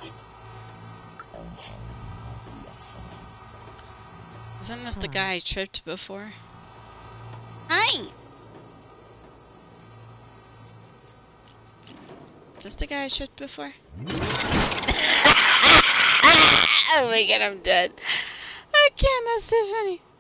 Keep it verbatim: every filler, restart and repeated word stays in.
Isn't this the guy I tripped before? Hi! Is this the guy I tripped before? Oh my god, I'm dead. I can't, that's too funny.